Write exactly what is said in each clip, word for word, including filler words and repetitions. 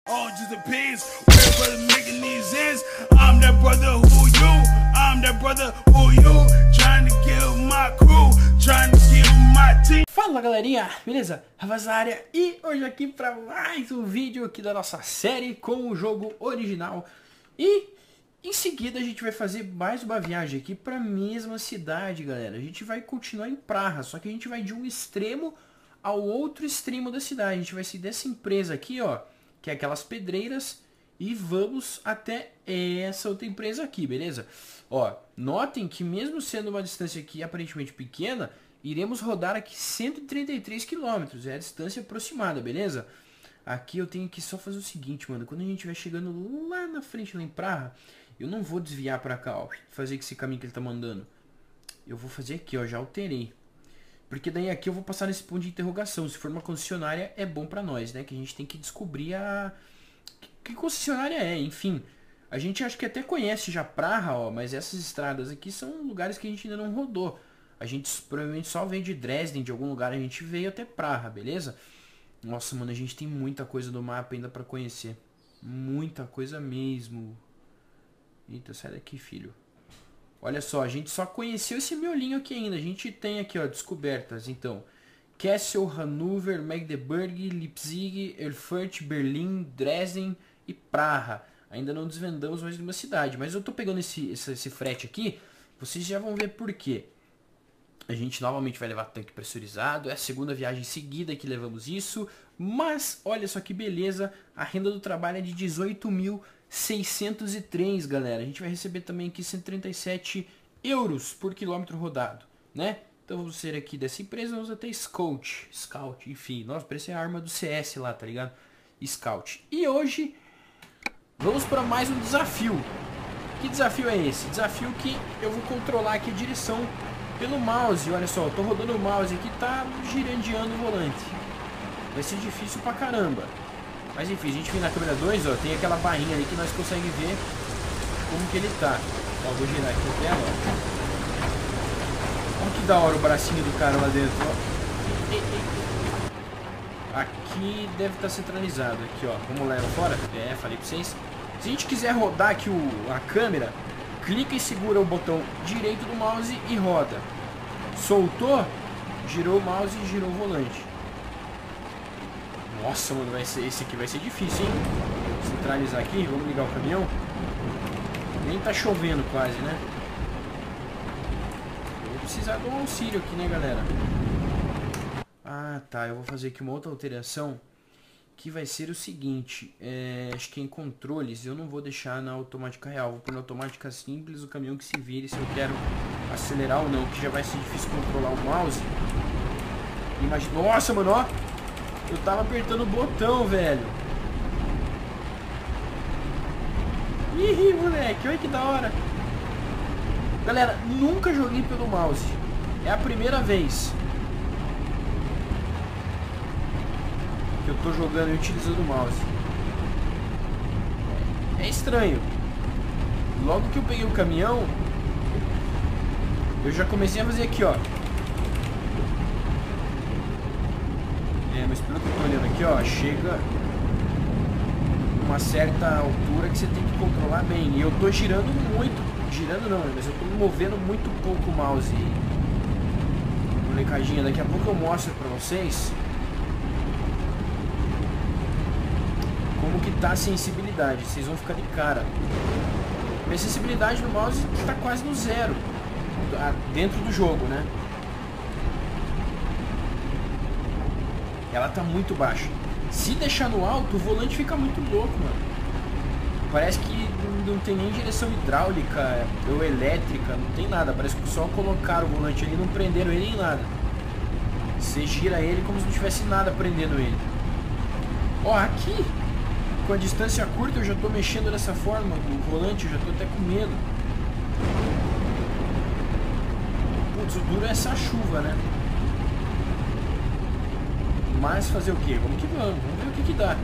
All just depends where brother making these ends. I'm that brother who you, I'm that brother who you, trying to kill my crew, trying to kill my team. Fala galerinha, beleza? Rapaziada, e hoje aqui para mais um vídeo aqui da nossa série com o jogo original. E em seguida a gente vai fazer mais uma viagem aqui para a mesma cidade, galera. A gente vai continuar em Praha, só que a gente vai de um extremo ao outro extremo da cidade. A gente vai sair dessa empresa aqui, ó, que é aquelas pedreiras, e vamos até essa outra empresa aqui, beleza? Ó, notem que mesmo sendo uma distância aqui aparentemente pequena, iremos rodar aqui cento e trinta e três quilômetros, é a distância aproximada, beleza? Aqui eu tenho que só fazer o seguinte, mano, quando a gente estiver chegando lá na frente, lá em Praha, eu não vou desviar pra cá, ó, fazer esse caminho que ele tá mandando. Eu vou fazer aqui, ó, já alterei. Porque daí aqui eu vou passar nesse ponto de interrogação. Se for uma concessionária, é bom pra nós, né? Que a gente tem que descobrir a... que concessionária é, enfim. A gente acho que até conhece já Praha, ó. Mas essas estradas aqui são lugares que a gente ainda não rodou. A gente provavelmente só veio de Dresden, de algum lugar a gente veio até Praha, beleza? Nossa, mano, a gente tem muita coisa do mapa ainda pra conhecer. Muita coisa mesmo. Eita, sai daqui, filho. Olha só, a gente só conheceu esse miolinho aqui ainda. A gente tem aqui, ó, descobertas. Então, Kassel, Hannover, Magdeburg, Leipzig, Erfurt, Berlim, Dresden e Praha. Ainda não desvendamos mais de uma cidade. Mas eu tô pegando esse, esse, esse frete aqui. Vocês já vão ver por quê. A gente novamente vai levar tanque pressurizado. É a segunda viagem seguida que levamos isso. Mas, olha só que beleza. A renda do trabalho é de dezoito mil seiscentos e três, galera. A gente vai receber também aqui cento e trinta e sete euros por quilômetro rodado, né? Então vamos ser aqui dessa empresa, vamos até Scout, Scout, enfim. Nossa, parece a arma do C S lá, tá ligado? Scout. E hoje vamos para mais um desafio. Que desafio é esse? Desafio que eu vou controlar aqui a direção pelo mouse. Olha só, eu tô rodando o mouse aqui, tá girandeando o volante. Vai ser difícil pra caramba. Mas enfim, a gente vem na câmera dois, ó, tem aquela barrinha ali que nós conseguimos ver como que ele tá. Ó, vou girar aqui a tela, ó. Olha que da hora o bracinho do cara lá dentro, ó. Aqui deve estar centralizado, aqui, ó. Vamos lá fora? É, falei pra vocês. Se a gente quiser rodar aqui o, a câmera, clica e segura o botão direito do mouse e roda. Soltou, girou o mouse e girou o volante. Nossa, mano, vai ser, esse aqui vai ser difícil, hein? Centralizar aqui, vamos ligar o caminhão. Nem tá chovendo quase, né? Eu vou precisar de um auxílio aqui, né, galera? Ah, tá, eu vou fazer aqui uma outra alteração, que vai ser o seguinte, é, acho que em controles eu não vou deixar na automática real, vou pôr na automática simples, o caminhão que se vire se eu quero acelerar ou não, que já vai ser difícil controlar o mouse. Imagina, nossa, mano, ó! Eu tava apertando o botão, velho. Ih, moleque, olha que da hora. Galera, nunca joguei pelo mouse. É a primeira vez que eu tô jogando e utilizando o mouse. É estranho. Logo que eu peguei o caminhão, eu já comecei a fazer aqui, ó. É, mas pelo que eu tô olhando aqui, ó, chega uma certa altura que você tem que controlar bem. E eu tô girando muito, girando não, mas eu tô movendo muito pouco o mouse. Molecadinha, daqui a pouco eu mostro pra vocês como que tá a sensibilidade, vocês vão ficar de cara. Minha sensibilidade no mouse tá quase no zero, dentro do jogo, né? Ela tá muito baixa. Se deixar no alto, o volante fica muito louco, mano. Parece que não tem nem direção hidráulica ou elétrica, não tem nada. Parece que só colocaram o volante ali, não prenderam ele nem nada. Você gira ele como se não tivesse nada prendendo ele. Ó, aqui, com a distância curta, eu já tô mexendo dessa forma. O volante, eu já tô até com medo. Putz, o duro é essa chuva, né? Mas fazer o que? Vamos que vamos, vamos ver o que que dá.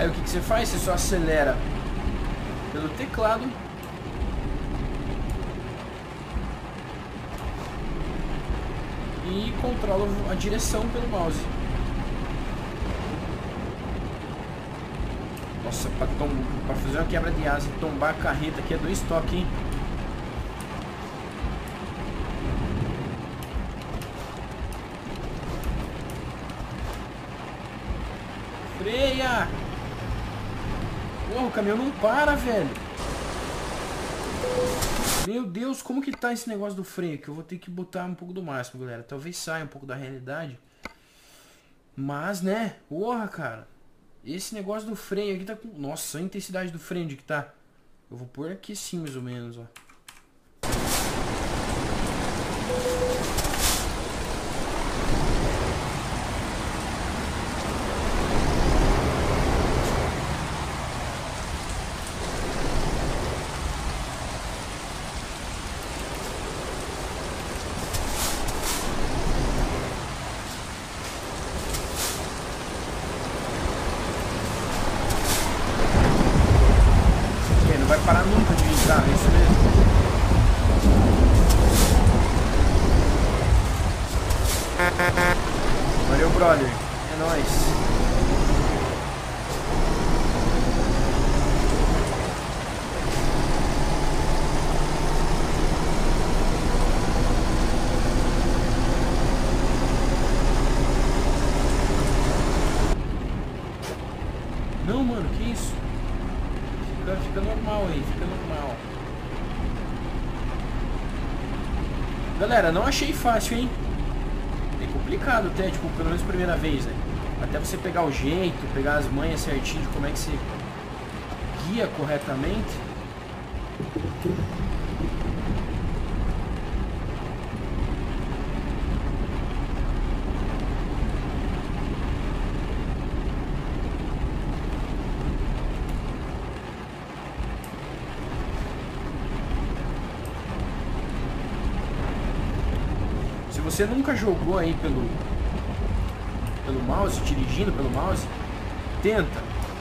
Aí o que, que você faz? Você só acelera pelo teclado. E controla a direção pelo mouse. Nossa, pra, tom... pra fazer uma quebra de asa e tombar a carreta aqui é dois toques, hein? Freia! Porra, o caminhão não para, velho. Meu Deus, como que tá esse negócio do freio? Que eu vou ter que botar um pouco do máximo, galera. Talvez saia um pouco da realidade. Mas, né? Porra, cara. Esse negócio do freio aqui tá com... Nossa, a intensidade do freio onde que tá? Eu vou pôr aqui assim, mais ou menos, ó. Não vai parar nunca de entrar, é isso mesmo. Valeu, brother. É nóis. Não, mano, que isso? Fica, fica normal aí, fica normal. Galera, não achei fácil, hein? É complicado até, tipo, pelo menos a primeira vez, né? Até você pegar o jeito, pegar as manhas certinho de como é que você guia corretamente. Se você nunca jogou aí pelo pelo mouse, dirigindo pelo mouse, tenta.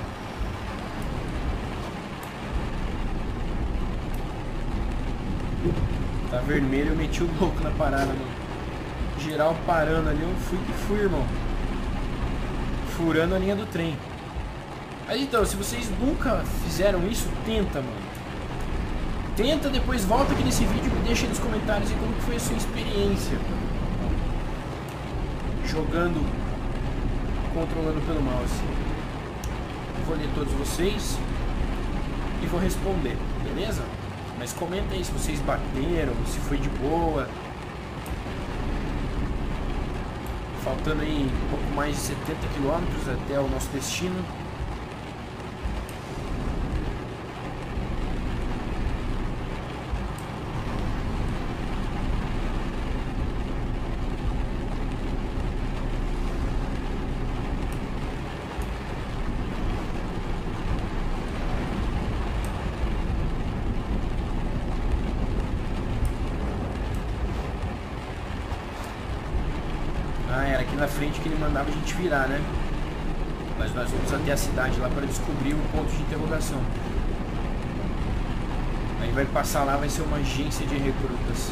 Tá vermelho, eu meti o louco na parada, mano. Geral parando ali, eu fui que fui, irmão. Furando a linha do trem. Mas então, se vocês nunca fizeram isso, tenta, mano. Tenta, depois volta aqui nesse vídeo e deixa nos comentários aí como que foi a sua experiência jogando, controlando pelo mouse. Vou ler todos vocês e vou responder, beleza? Mas comenta aí se vocês bateram, se foi de boa. Faltando aí um pouco mais de setenta quilômetros até o nosso destino. Ah, era aqui na frente que ele mandava a gente virar, né? Mas nós vamos até a cidade lá para descobrir um ponto de interrogação. Aí vai passar lá, vai ser uma agência de recrutas.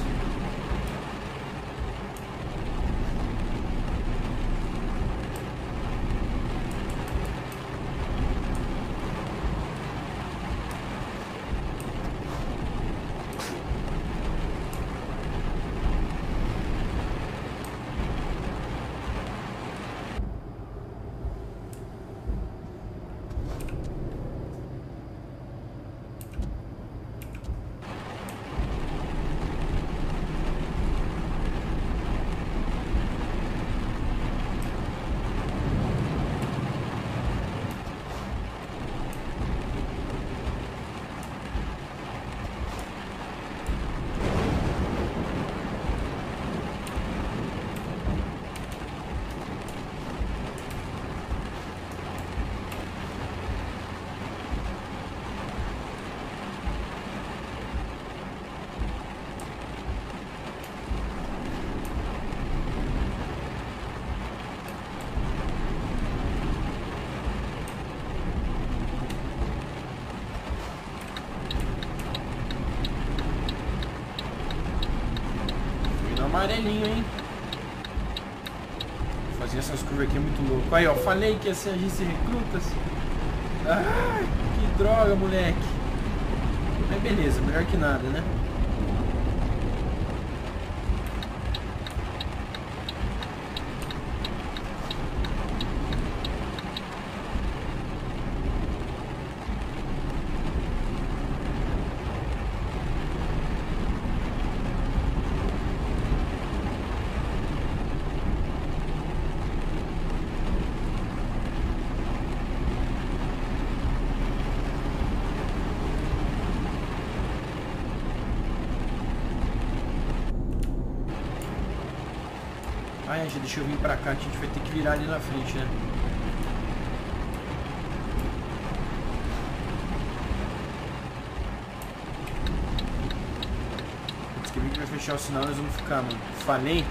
amarelinho, hein? Fazer essas curvas aqui é muito louco. Aí, ó, falei que ia ser agência de recrutas. Ai, que droga, moleque. Mas beleza, melhor que nada, né? Ai, gente, deixa eu vir pra cá que a gente vai ter que virar ali na frente, né? Diz que a gente vai fechar o sinal, nós vamos ficar, mano. Falei.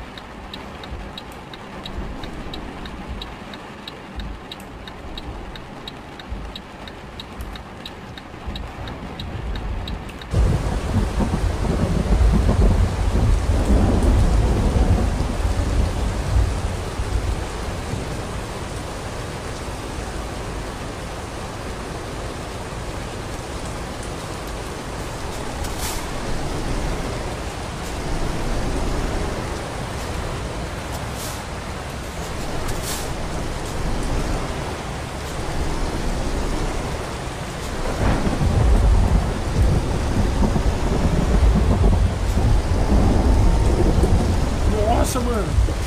Nossa, mano.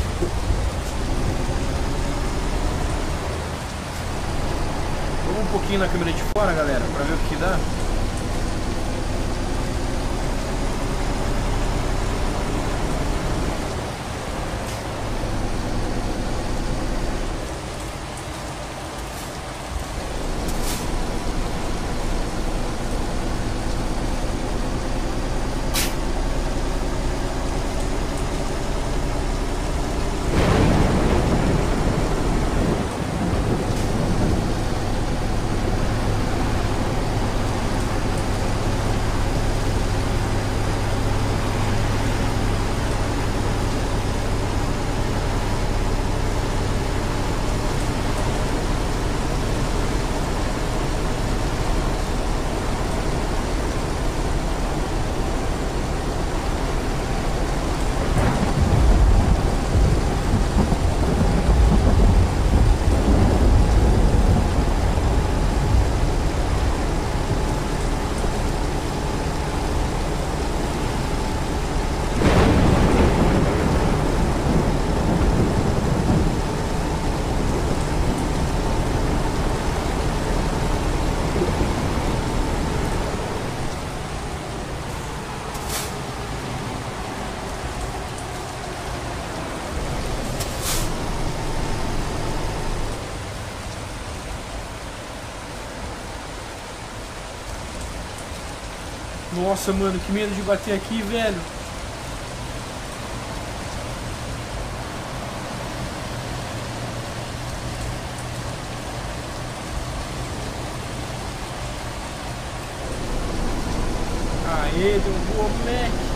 Vamos um pouquinho na câmera de fora, galera, pra ver o que dá. Nossa, mano, que medo de bater aqui, velho. Aê, deu boa, moleque.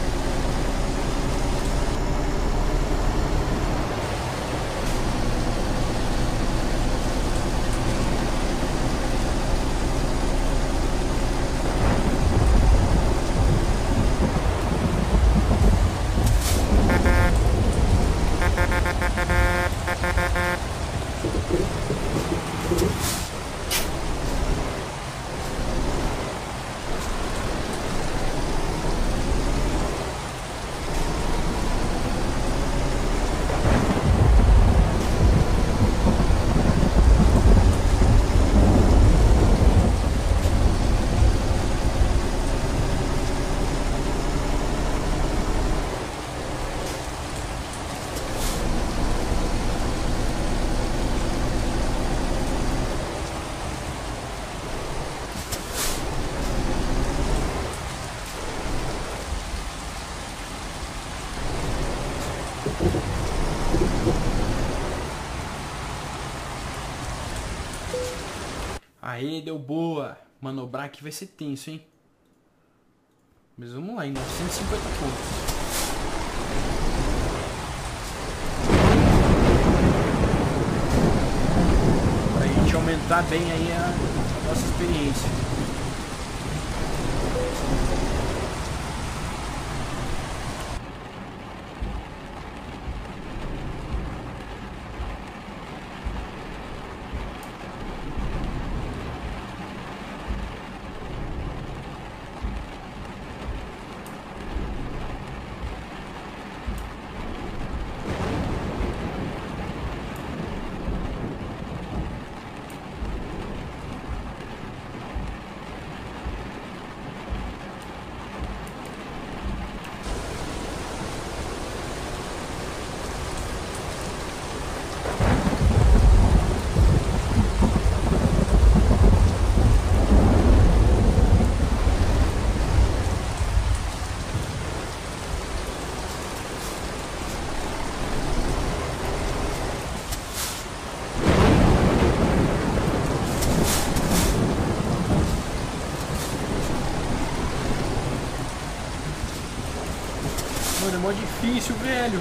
Aê, deu boa. Manobrar aqui vai ser tenso, hein? Mas vamos lá, em novecentos e cinquenta pontos. aumentar bem aí a, a nossa experiência. Mano, é mó difícil, velho.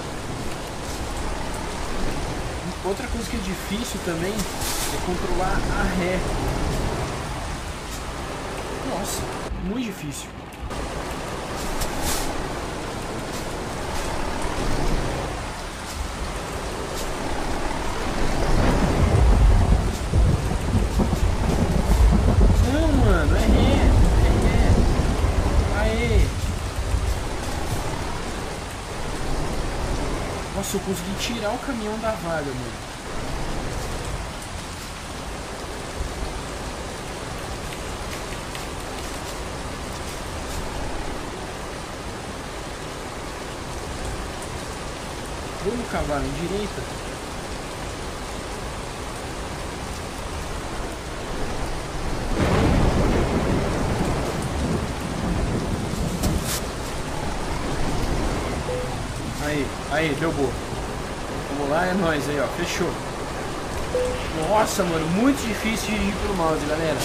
Outra coisa que é difícil também é controlar a ré. Nossa, muito difícil. Não, mano, é ré. É ré. Aê. Nossa, eu consegui tirar o caminhão da vaga, mano. Vamos cavar na direita. Aí, aí, deu boa. Vamos lá, é nóis aí, ó. Fechou. Nossa, mano, muito difícil dirigir pelo mouse, galera.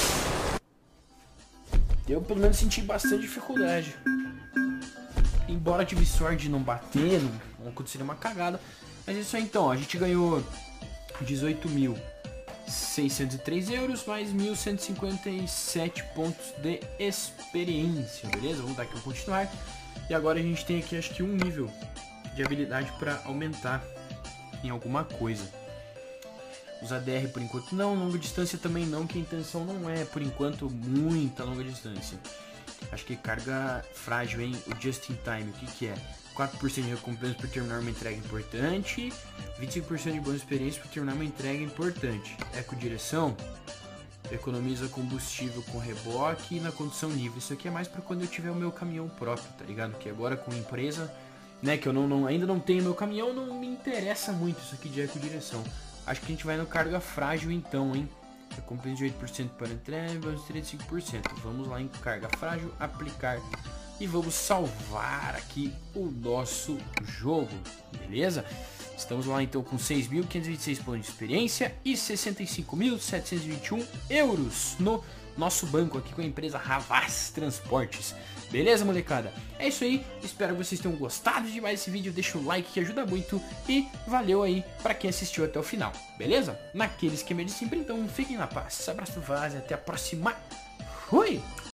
Eu, pelo menos, senti bastante dificuldade. Embora tive sorte de não bater, não, não acontecer uma cagada. Mas é isso aí, então. A gente ganhou dezoito mil seiscentos e três euros, mais mil cento e cinquenta e sete pontos de experiência, beleza? Vamos dar aqui um continuar. E agora a gente tem aqui, acho que um nível de habilidade para aumentar em alguma coisa. Os A D R por enquanto não, longa distância também não, que a intenção não é por enquanto muita longa distância. Acho que carga frágil, hein? O Just in Time, o que que é? quatro por cento de recompensa por terminar uma entrega importante, vinte e cinco por cento de boa experiência por terminar uma entrega importante. Ecodireção, economiza combustível com reboque e na condução livre. Isso aqui é mais para quando eu tiver o meu caminhão próprio, tá ligado? Que agora com empresa, né, que eu não, não, ainda não tenho meu caminhão, não me interessa muito isso aqui de ecodireção. Acho que a gente vai no carga frágil então, hein? Recompensa de oito por cento para entrega, vamos trinta e cinco por cento. Vamos lá em carga frágil, aplicar e vamos salvar aqui o nosso jogo, beleza? Estamos lá então com seis mil quinhentos e vinte e seis pontos de experiência e sessenta e cinco mil setecentos e vinte e um euros no nosso banco aqui com a empresa Havas Transportes. Beleza, molecada? É isso aí, espero que vocês tenham gostado de mais esse vídeo, deixa o like que ajuda muito e valeu aí pra quem assistiu até o final, beleza? Naquele esquema de sempre, então fiquem na paz, abraço do Vaz e até a próxima, fui!